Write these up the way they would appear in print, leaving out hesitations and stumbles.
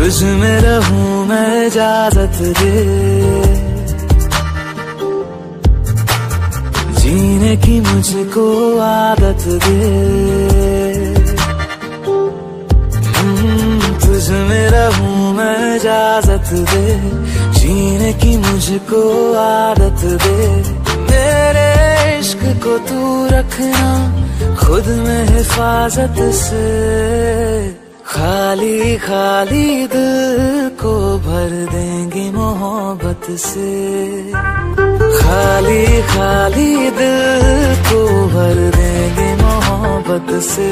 तुझ में रहूं मैं इजाजत दे, जीने की मुझको आदत दे। तुझ में रहूं मैं इजाजत दे, जीने की मुझको आदत दे। मेरे इश्क को तू रखना खुद में हिफाजत से, खाली खाली दिल को भर देंगे मोहब्बत से। खाली खाली दिल को भर देंगे मोहब्बत से।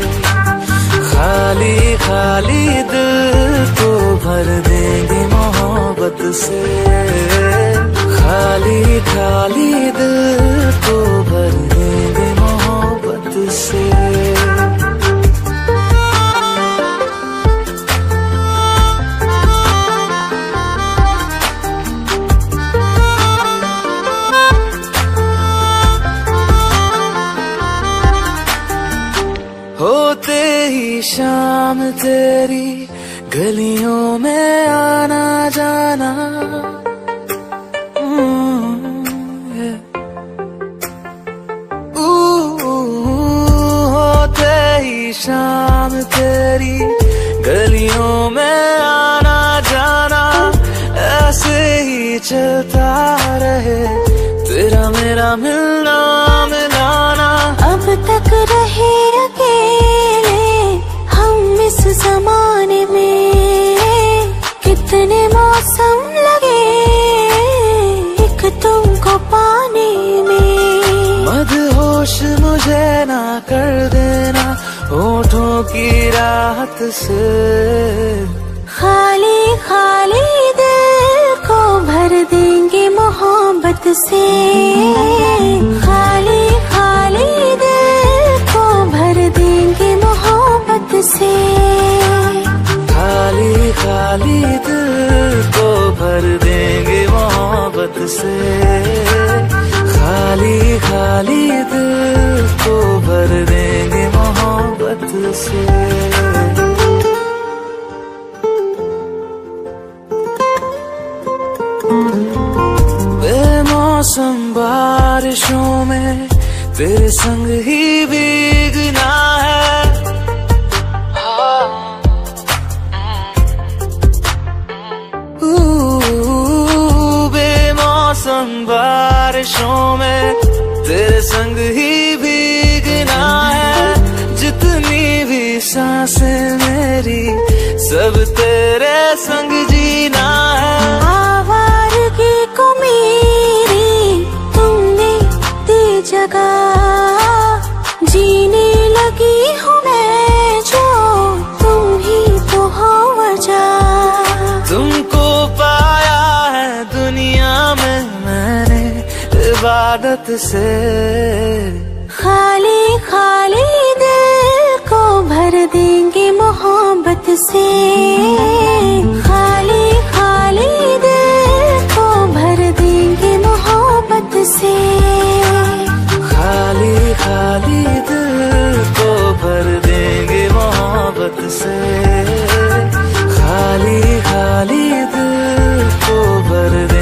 खाली खाली दिल को भर देंगे मोहब्बत से। खाली खाली दिल को भर देंगे मोहब्बत से। होते ही शाम तेरी गलियों में आना जाना, होते ही शाम तेरी गलियों में आना जाना, ऐसे ही चलता रहे तेरा मेरा मिलना मिलाना। अब तक रहे अकेले हम इस जमाने में, कितने मौसम लगे एक तुमको पाने में। मदहोश मुझे ना कर देना होठों की राहत से, खाली खाली दिल को भर देंगे मोहब्बत से। खाली खाली दिल को भर देंगे मोहब्बत से। खाली खाली दिल को भर देंगे मोहब्बत से। खाली खाली दिल को भर देंगे मोहब्बत से। बेमौसम बारिशों में तेरे संग ही भीगना है। बेमौसम बारिशों में तेरे संग ही भीगना है। जितनी भी सांसें मेरी सब तेरे संग जीना है। आवारगी को मेरी तुमने दी जगह, जीने लगी हूँ मैं जो तुम ही तो हो वजह। तुमको पाया है दुनिया में मैंने इबादत से, खाली खाली दिल को भर देंगे मोहब्बत से। खाली खाली दिल को भर देंगे मोहब्बत से। खाली खाली दिल को भर देंगे मोहब्बत से। खाली खाली दिल को भर